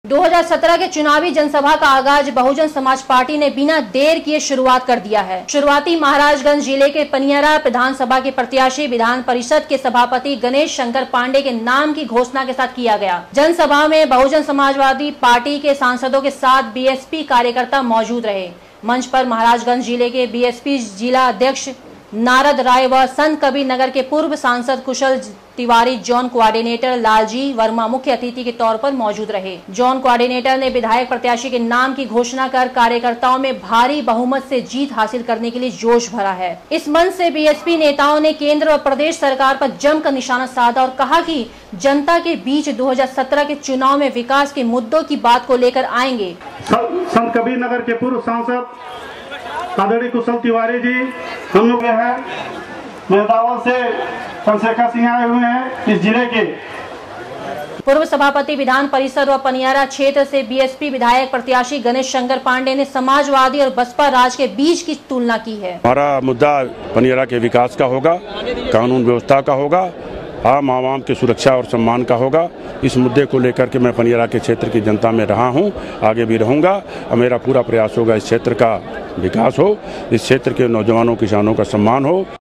2017 के चुनावी जनसभा का आगाज बहुजन समाज पार्टी ने बिना देर किए शुरुआत कर दिया है। शुरुआती महाराजगंज जिले के पनियरा विधानसभा के प्रत्याशी विधान परिषद के सभापति गणेश शंकर पांडे के नाम की घोषणा के साथ किया गया। जनसभा में बहुजन समाजवादी पार्टी के सांसदों के साथ बीएसपी कार्यकर्ता मौजूद रहे। मंच पर महाराजगंज जिले के बीएसपी जिला अध्यक्ष नारद राय व संत कबीर नगर के पूर्व सांसद कुशल तिवारी, जोन कोऑर्डिनेटर लालजी वर्मा मुख्य अतिथि के तौर पर मौजूद रहे। जोन कोऑर्डिनेटर ने विधायक प्रत्याशी के नाम की घोषणा कर कार्यकर्ताओं में भारी बहुमत से जीत हासिल करने के लिए जोश भरा है। इस मंच से बीएसपी नेताओं ने केंद्र और प्रदेश सरकार पर जमकर निशाना साधा और कहा कि जनता के बीच 2017 के चुनाव में विकास के मुद्दों की बात को लेकर आएंगे। संत कबीर नगर के पूर्व सांसद आदरणीय कुशल तिवारी जी हम लोग हैं मेदावल से चंद्रशेखर सिंह आए हुए हैं। इस जिले के पूर्व सभापति विधान परिषद व पनियारा क्षेत्र से बीएसपी विधायक प्रत्याशी गणेश शंकर पांडे ने समाजवादी और बसपा राज के बीच की तुलना की है। हमारा मुद्दा पनियारा के विकास का होगा, कानून व्यवस्था का होगा, आम आवाम की सुरक्षा और सम्मान का होगा। इस मुद्दे को लेकर के मैं पनियारा के क्षेत्र की जनता में रहा हूं, आगे भी रहूंगा और मेरा पूरा प्रयास होगा इस क्षेत्र का विकास हो, इस क्षेत्र के नौजवानों किसानों का सम्मान हो।